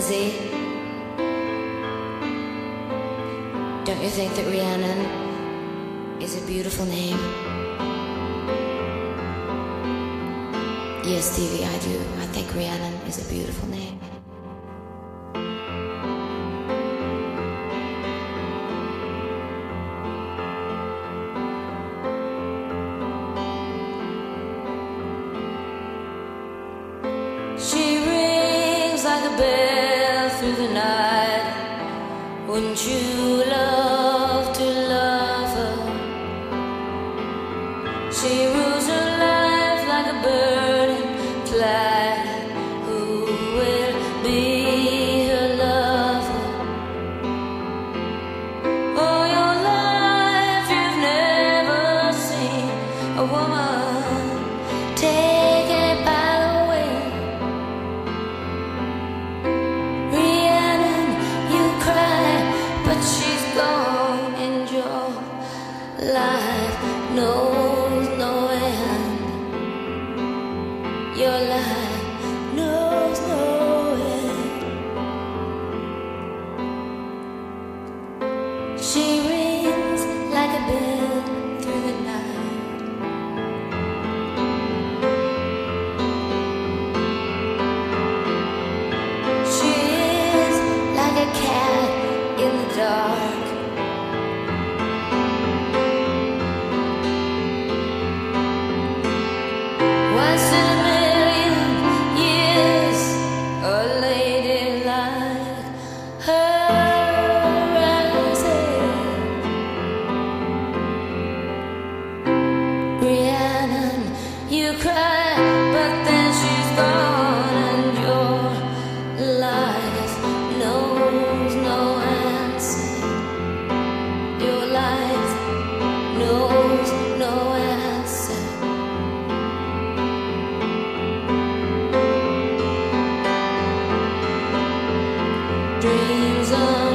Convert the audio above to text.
Lizzie, don't you think that Rhiannon is a beautiful name? Yes, Stevie, I do. I think Rhiannon is a beautiful name. She rings like a bell through the night. Wouldn't you love to love her? She rules her life like a burning flag. Who will be her lover? All your life you've never seen a woman take it by the wind. Rhiannon, you cry, but she's gone, and your life knows no end. Your life knows no end. She rings like a bell through the night. She is like a cat in the dark. Once in a million years, a lady like her rises. Rhiannon, you cry, but then she's gone, and your life knows no answer. Your life knows no answer. Dreams of